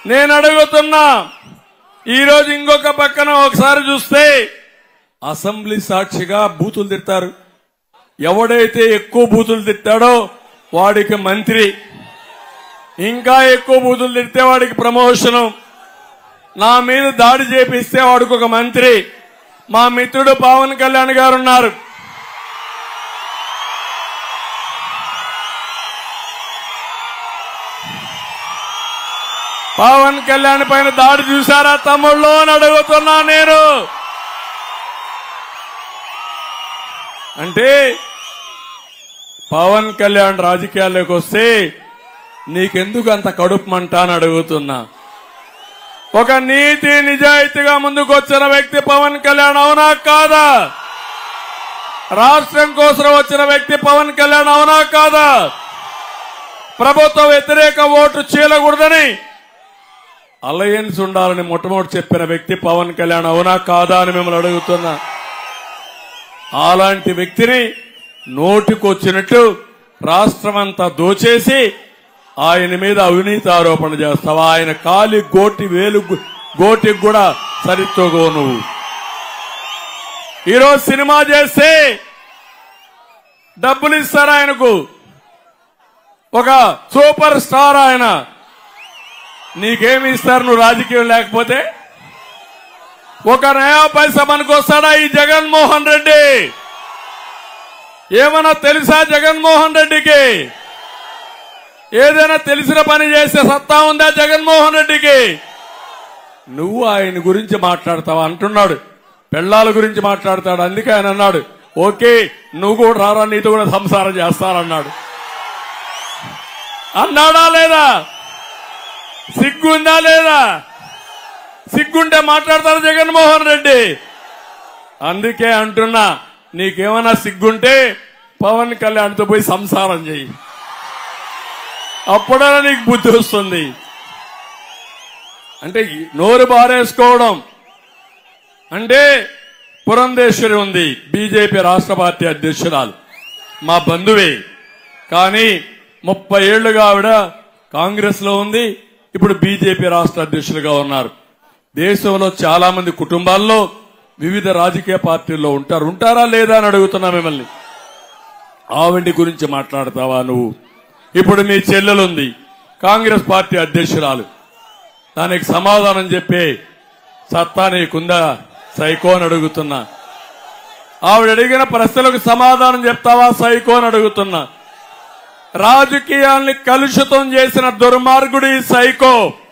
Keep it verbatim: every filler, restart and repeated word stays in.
నేను అడుగుతున్నా, ఈరోజు ఇంకొక పక్కన ఒకసారి చూస్తే అసెంబ్లీ సాక్షిగా బూతులు తిట్టారు. ఎవడైతే ఎక్కువ బూతులు తిట్టాడో వాడికి మంత్రి, ఇంకా ఎక్కువ బూతులు తిడితే వాడికి ప్రమోషను, నా మీద దాడి చేపిస్తే వాడికి ఒక మంత్రి. మా మిత్రుడు పవన్ కళ్యాణ్ గారు ఉన్నారు. పవన్ కళ్యాణ్ పైన దాడి చూశారా తమ్ముళ్ళు అని అడుగుతున్నా నేను. అంటే పవన్ కళ్యాణ్ రాజకీయాల్లోకి వస్తే నీకెందుకు అంత కడుపు మంట అని అడుగుతున్నా. ఒక నీతి నిజాయితీగా ముందుకు వచ్చిన వ్యక్తి పవన్ కళ్యాణ్, అవునా కాదా? రాష్ట్రం కోసం వచ్చిన వ్యక్తి పవన్ కళ్యాణ్, అవునా కాదా? ప్రభుత్వ వ్యతిరేక ఓటు చీలకూడదని అలయన్స్ ఉండాలని మొట్టమొదటి చెప్పిన వ్యక్తి పవన్ కళ్యాణ్, అవునా కాదా అని మిమ్మల్ని అడుగుతున్నా. అలాంటి వ్యక్తిని నోటికొచ్చినట్టు రాష్ట్రమంతా దోచేసి ఆయన మీద అవినీతి ఆరోపణ చేస్తావా? ఆయన కాలి గోటి వేలు గోటికి కూడా సరితోగో నువ్వు. ఈరోజు సినిమా చేస్తే డబ్బులు ఇస్తారు ఆయనకు, ఒక సూపర్ స్టార్ ఆయన. నీకేమి ఇస్తారు నువ్వు రాజకీయం లేకపోతే? ఒక నయా పైసా మనకు వస్తాడా ఈ జగన్మోహన్ రెడ్డి? ఏమన్నా తెలుసా జగన్మోహన్ రెడ్డికి? ఏదైనా తెలిసిన పని చేసే సత్తా ఉందా జగన్మోహన్ రెడ్డికి? నువ్వు ఆయన గురించి మాట్లాడతావా అంటున్నాడు. పెళ్లాల గురించి మాట్లాడతాడు. అందుకే ఆయన అన్నాడు, ఓకే నువ్వు కూడా రారా, నీతో కూడా సంసారం చేస్తానన్నాడు. అన్నాడా లేదా? సిగ్గుందా లేదా? సిగ్గుంటే మాట్లాడతారు జగన్మోహన్ రెడ్డి. అందుకే అంటున్నా, నీకేమైనా సిగ్గుంటే పవన్ కళ్యాణ్తో పోయి సంసారం చెయ్యి, అప్పుడైనా నీకు బుద్ధి వస్తుంది. అంటే నోరు బారేసుకోవడం అంటే, పురంధేశ్వరి ఉంది బీజేపీ రాష్ట్ర పార్టీ అధ్యక్షురాలు, మా బంధువే. కానీ ముప్పై ఏళ్లుగా ఆవిడ కాంగ్రెస్ లో ఉంది, ఇప్పుడు బీజేపీ రాష్ట్ర అధ్యక్షులుగా ఉన్నారు. దేశంలో చాలా మంది కుటుంబాల్లో వివిధ రాజకీయ పార్టీల్లో ఉంటారు. ఉంటారా లేదా అని అడుగుతున్నా మిమ్మల్ని. ఆవిడ గురించి మాట్లాడతావా నువ్వు? ఇప్పుడు మీ చెల్లెలుంది కాంగ్రెస్ పార్టీ అధ్యక్షురాలు, దానికి సమాధానం చెప్పే సత్తా నీకుందా సైకో అని అడుగుతున్నా. ఆవిడ అడిగిన ప్రశ్నలకు సమాధానం చెప్తావా సైకో అని అడుగుతున్నా. రాజకీయాల్ని కలుషితం చేసిన దుర్మార్గుడు ఈ సైకో.